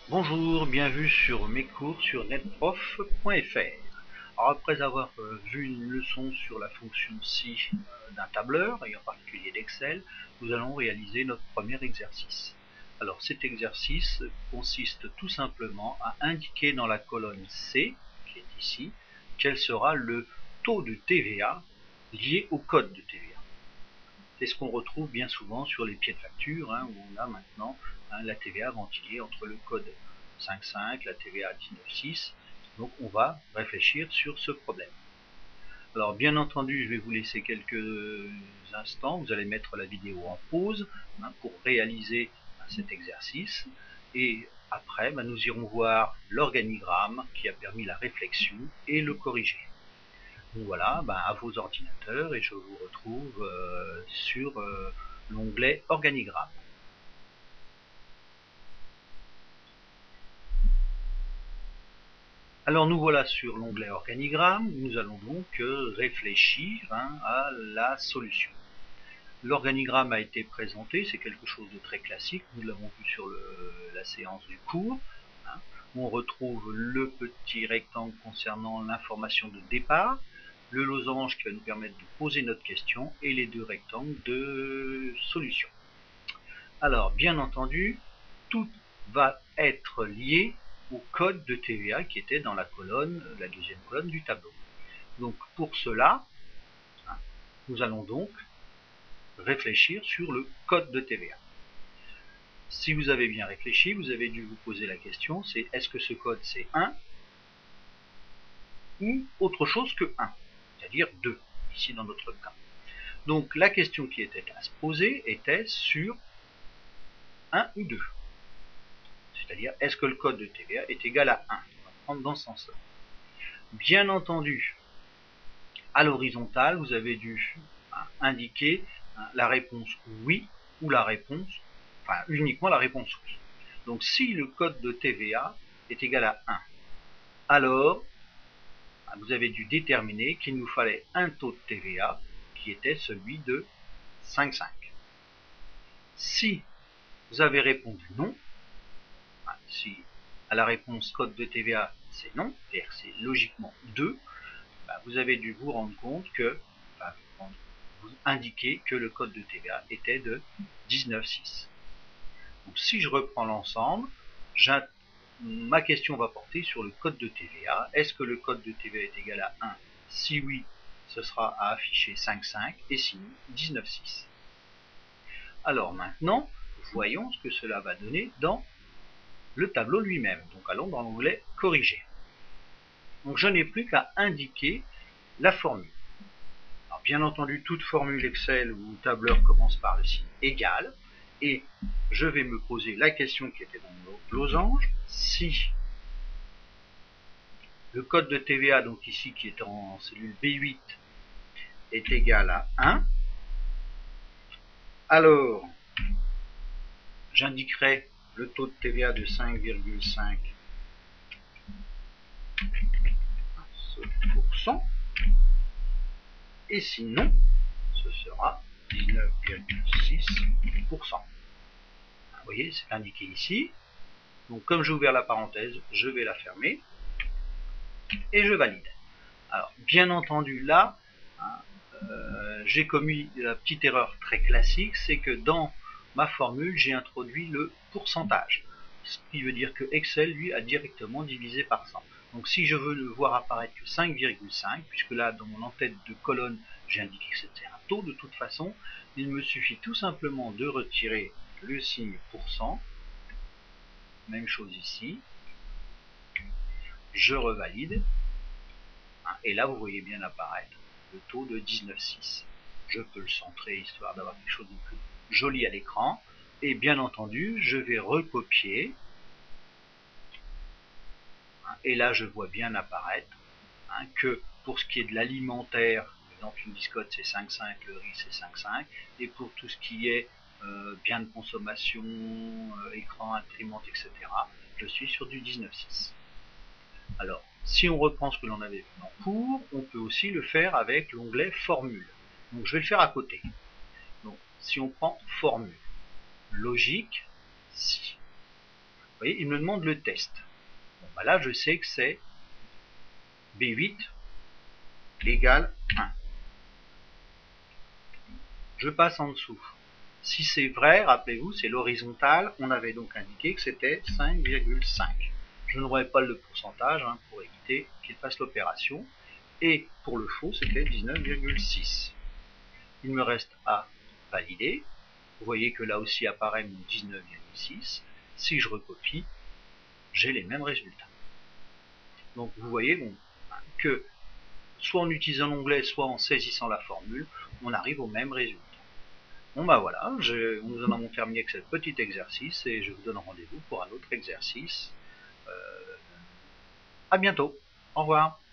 Bonjour, bienvenue sur mes cours sur netprof.fr. Alors après avoir vu une leçon sur la fonction si d'un tableur, et en particulier d'Excel, nous allons réaliser notre premier exercice. Alors cet exercice consiste tout simplement à indiquer dans la colonne C, qui est ici, quel sera le taux de TVA lié au code de TVA. C'est ce qu'on retrouve bien souvent sur les pieds de facture, où on a maintenant la TVA ventillée entre le code 5.5, la TVA 19.6. Donc on va réfléchir sur ce problème. Alors bien entendu, je vais vous laisser quelques instants, vous allez mettre la vidéo en pause pour réaliser cet exercice. Et après, nous irons voir l'organigramme qui a permis la réflexion et le corriger. Donc voilà, à vos ordinateurs, et je vous retrouve sur l'onglet organigramme. Alors nous voilà sur l'onglet organigramme, nous allons donc réfléchir à la solution. L'organigramme a été présenté, c'est quelque chose de très classique, nous l'avons vu sur la séance du cours. On retrouve le petit rectangle concernant l'information de départ, le losange qui va nous permettre de poser notre question et les deux rectangles de solution. Alors, bien entendu, tout va être lié au code de TVA qui était dans la deuxième colonne du tableau. Donc, pour cela, nous allons donc réfléchir sur le code de TVA. Si vous avez bien réfléchi, vous avez dû vous poser la question, c'est est-ce que ce code c'est 1 ou autre chose que 1, c'est-à-dire 2, ici dans notre cas. Donc la question qui était à se poser était sur 1 ou 2. C'est-à-dire, est-ce que le code de TVA est égal à 1? On va prendre dans ce sens-là. Bien entendu, à l'horizontale, vous avez dû indiquer la réponse oui ou la réponse, uniquement la réponse oui. Donc si le code de TVA est égal à 1, alors vous avez dû déterminer qu'il nous fallait un taux de TVA qui était celui de 5,5. Si vous avez répondu non, si à la réponse code de TVA c'est non, c'est-à-dire que c'est logiquement 2, vous avez dû vous rendre compte que, vous indiquer que le code de TVA était de 19,6. Donc si je reprends l'ensemble, ma question va porter sur le code de TVA. Est-ce que le code de TVA est égal à 1? Si oui, ce sera à afficher 5,5 et sinon 19,6. Alors maintenant, voyons ce que cela va donner dans le tableau lui-même. Donc allons dans l'onglet corriger. Donc je n'ai plus qu'à indiquer la formule. Alors, bien entendu, toute formule Excel ou tableur commence par le signe égal, et je vais me poser la question qui était dans le losange, si le code de TVA, donc ici qui est en cellule B8, est égal à 1, alors j'indiquerai le taux de TVA de 5,5%, et sinon, ce sera 19,6%. Vous voyez, c'est indiqué ici. Donc comme j'ai ouvert la parenthèse, je vais la fermer et je valide. Alors bien entendu là, j'ai commis la petite erreur très classique, c'est que dans ma formule, j'ai introduit le pourcentage. Ce qui veut dire que Excel, lui, a directement divisé par 100. Donc si je veux ne voir apparaître que 5,5, puisque là, dans mon en-tête de colonne, j'ai indiqué que c'était un taux de toute façon, il me suffit tout simplement de retirer le signe pourcent. Même chose ici. Je revalide. Et là, vous voyez bien apparaître le taux de 19,6. Je peux le centrer histoire d'avoir quelque chose de plus joli à l'écran. Et bien entendu, je vais recopier. Et là, je vois bien apparaître que pour ce qui est de l'alimentaire, par exemple une biscotte c'est 5,5, le riz c'est 5,5. Et pour tout ce qui est biens de consommation, écran, imprimante, etc., je suis sur du 19,6. Alors, si on reprend ce que l'on avait vu en cours, on peut aussi le faire avec l'onglet formule. Donc je vais le faire à côté. Donc si on prend formule, logique, si. Vous voyez, il me demande le test. Bon, bah là, je sais que c'est B8 égale 1. Je passe en dessous. Si c'est vrai, rappelez-vous, c'est l'horizontale. On avait donc indiqué que c'était 5,5. Je ne remets pas le pourcentage hein, pour éviter qu'il fasse l'opération. Et pour le faux, c'était 19,6. Il me reste à valider. Vous voyez que là aussi apparaît mon 19,6. Si je recopie, j'ai les mêmes résultats. Donc vous voyez bon, que soit en utilisant l'onglet, soit en saisissant la formule, on arrive au même résultat. Bon bah voilà, nous en avons terminé avec ce petit exercice et je vous donne rendez-vous pour un autre exercice. À bientôt. Au revoir.